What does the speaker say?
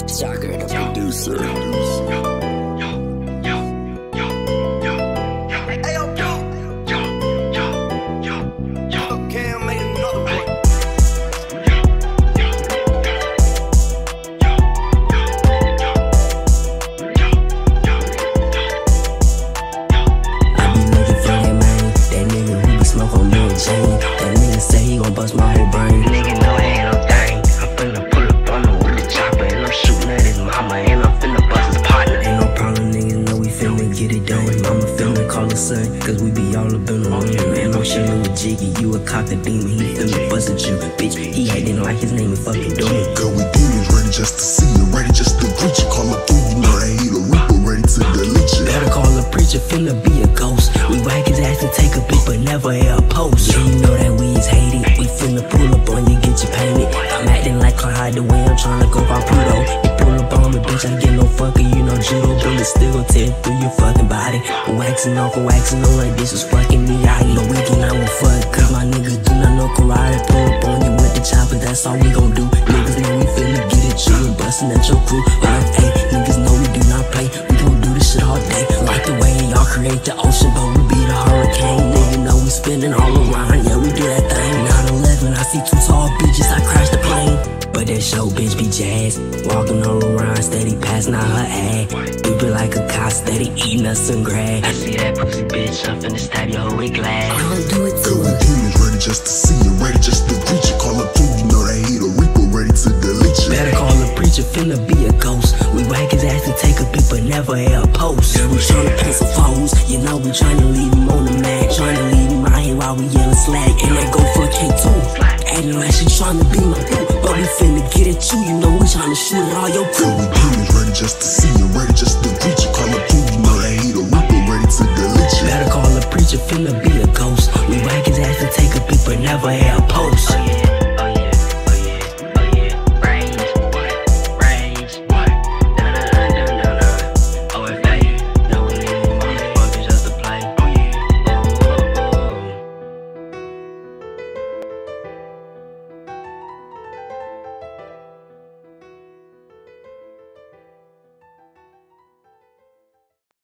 Shocker, the producer. That nigga say he gon' bust my whole brain. Nigga know ain't no thing. I'm finna pull up on him with the chopper, and I'm shooting at his mama, and I'm finna bust his partner. Ain't no problem, niggas know we finna get it done. Mama finna call her son, cause we be all up in the room. Man, I'm chillin' with Jiggy, you a cocker demon, he finna bust at you. Bitch, he acting like his name is fucking Doom. Girl, we demons, ready just to see you, ready just to greet you. Call her through, you know that he the reaper, ready to delete you. Better call a preacher, finna be a ghost. We whack his ass and take a pic, but never air a post. Yeah, you know that we is hated. We finna pull up on you, get you painted. I'm acting like Clyde the way I'm tryna go by Pluto. You pull up on me, bitch, I get no fucker, you know judo. Bullets still gon' tear through your fucking body. Waxing off and waxing on like this is fucking me out. No weekend I will fuck, cause my niggas do not know karate. Pull up on you with the chopper, that's all we gon' do. Niggas know we finna get at you and bustin' at your crew. Like, hey, niggas know we do not play. We gon' do this shit all day. Like the way y'all create the ocean, but we be the hurricane. Nigga know we spinning all around, yeah, we do that thing. 9/11, I see two tall bitches, I crash the plane. But that show bitch be jazz, walking all around, steady passing out her ass. We be like a cow, steady eating us some grass. I see that pussy bitch, I'm finna stab your whole with glass. I don't do it to Girl, we her. demons, ready just to see you, ready just to greet you. Call her through, you know that he the reaper, ready to delete you. Better call a preacher, finna be a ghost. We whack his ass and take a pic, but never air a post. Yeah, we tryna pin some foes, you know we tryna leave him on the mat. Tryna leave him out here while we yelling slack. And that go for K2, acting like she tryna be my boo. But we finna get at you, you know we tryna shoot at all your crew. Girl, we demons, ready just to see you, ready just to greet you. Call her through, you know that he the reaper, ready to delete you. Better call a preacher, finna be a ghost. We whack his ass and take a pic, but never air a post.